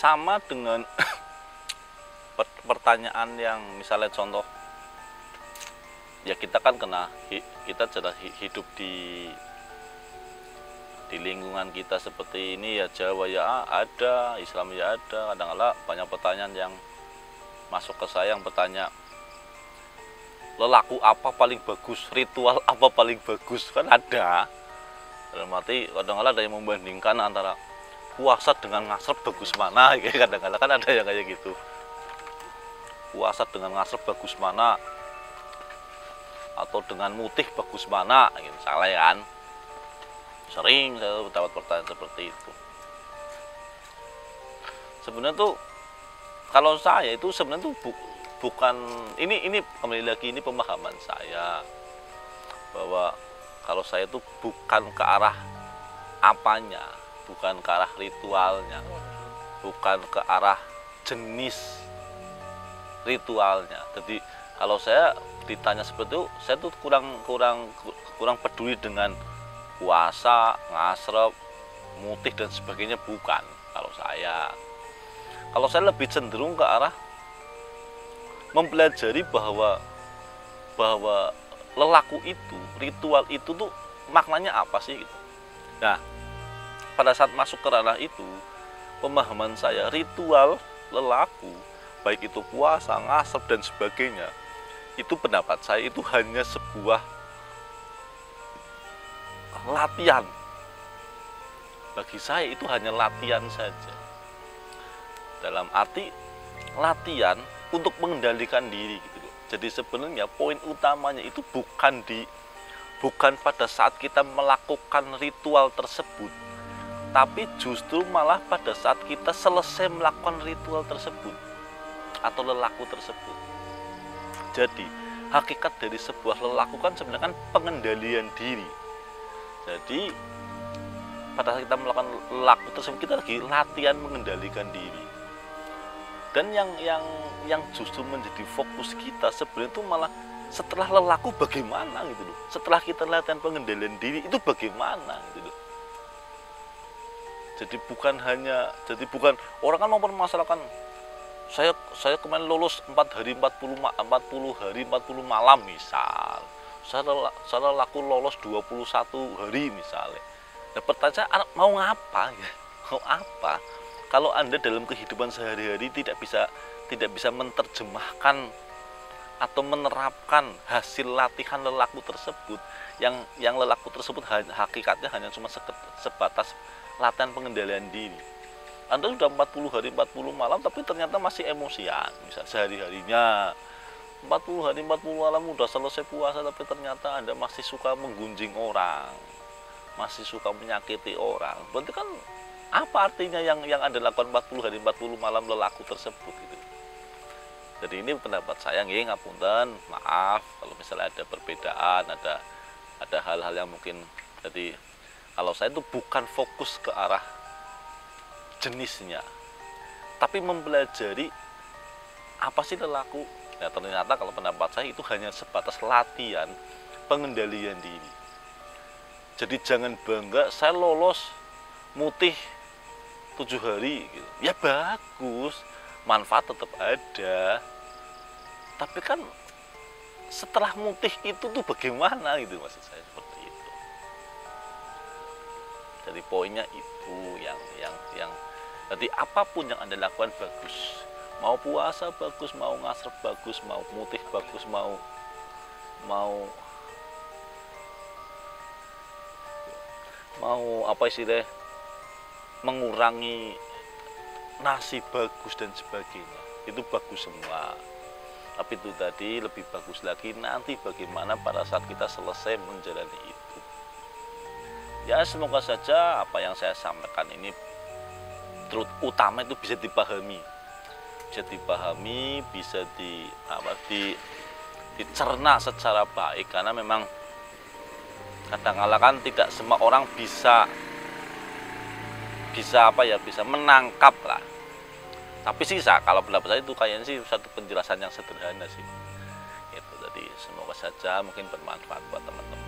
sama dengan pertanyaan yang misalnya contoh, ya kita kan kita sudah hidup di lingkungan kita seperti ini ya, Jawa ya ada, Islam ya ada. Kadang-kadang banyak pertanyaan yang masuk ke saya, yang bertanya lelaku apa paling bagus, ritual apa paling bagus, kan ada. Dalam arti kadang-kadang ada yang membandingkan antara puasa dengan ngasrep bagus mana, kadang-kadang kan ada yang kayak gitu. Puasa dengan ngasrep bagus mana, atau dengan mutih bagus mana, misalnya kan. Sering saya dapat pertanyaan seperti itu. Sebenarnya tuh kalau saya itu sebenarnya tuh bukan ini kembali lagi, ini pemahaman saya bahwa kalau saya itu bukan ke arah apanya, bukan ke arah ritualnya, bukan ke arah jenis ritualnya. Jadi kalau saya ditanya seperti itu, saya tuh kurang peduli dengan puasa, ngasrep, mutih dan sebagainya, bukan. Kalau saya lebih cenderung ke arah mempelajari bahwa lelaku itu, ritual itu tuh maknanya apa sih gitu. Nah, pada saat masuk ke ranah itu, pemahaman saya ritual lelaku, baik itu puasa, ngasep dan sebagainya, itu pendapat saya itu hanya sebuah latihan. Bagi saya itu hanya latihan saja. Dalam arti latihan untuk mengendalikan diri gitu. Jadi sebenarnya poin utamanya itu bukan pada saat kita melakukan ritual tersebut, tapi justru malah pada saat kita selesai melakukan ritual tersebut atau lelaku tersebut. Jadi hakikat dari sebuah lelaku kan sebenarnya kan pengendalian diri. Jadi pada saat kita melakukan lelaku tersebut, kita lagi latihan mengendalikan diri. Dan yang justru menjadi fokus kita sebenarnya itu malah setelah lelaku bagaimana gitu loh. Setelah kita latihan pengendalian diri itu bagaimana gitu loh. Jadi bukan orang kan mempermasalahkan saya kemarin lulus 4 hari 40 hari 40 malam misal. Saya lelaku lolos 21 hari misalnya. Nah, pertanyaan saya, mau ngapa ya? Mau apa? Kalau Anda dalam kehidupan sehari-hari tidak bisa menerjemahkan atau menerapkan hasil latihan lelaku tersebut, yang lelaku tersebut hakikatnya hanya cuma sebatas latihan pengendalian diri. Anda sudah 40 hari 40 malam tapi ternyata masih emosian, misal sehari-harinya 40 hari 40 malam udah selesai puasa tapi ternyata Anda masih suka menggunjing orang, masih suka menyakiti orang. Berarti kan apa artinya yang Anda lakukan 40 hari 40 malam lelaku tersebut gitu. Jadi ini pendapat saya, nggih ngapunten, maaf kalau misalnya ada perbedaan, ada hal-hal yang mungkin. Jadi kalau saya itu bukan fokus ke arah jenisnya, tapi mempelajari apa sih lelaku. Nah, ternyata kalau pendapat saya itu hanya sebatas latihan pengendalian diri. Jadi jangan bangga saya lolos mutih 7 hari gitu. Ya bagus, manfaat tetap ada. Tapi kan setelah mutih itu tuh bagaimana gitu, maksud saya seperti itu. Jadi poinnya itu yang jadi apapun yang Anda lakukan bagus. Mau puasa bagus, mau ngasrep bagus, mau mutih bagus, mau apa istilahnya, mengurangi nasi bagus dan sebagainya, itu bagus semua. Tapi itu tadi lebih bagus lagi nanti bagaimana pada saat kita selesai menjalani itu. Ya semoga saja apa yang saya sampaikan ini terutama itu bisa dipahami, bisa dicerna secara baik, karena memang kadang-kala kan tidak semua orang bisa menangkap lah. Tapi sisa kalau pendapat saya itu kayaknya sih satu penjelasan yang sederhana sih. Itu jadi semoga saja mungkin bermanfaat buat teman-teman.